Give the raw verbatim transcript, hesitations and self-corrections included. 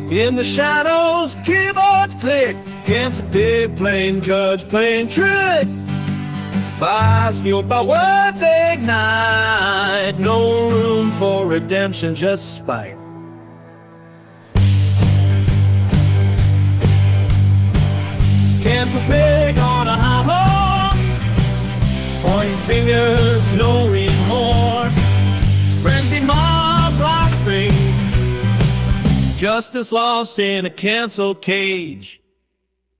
In the shadows, keyboards click. Camps big playing judge, playing trick. Fires fueled by words ignite. No room for redemption, just spite. Camps are big on a high horse, pointing fingers, no remorse. Frenzy mob like fate, justice lost in a cancel cage.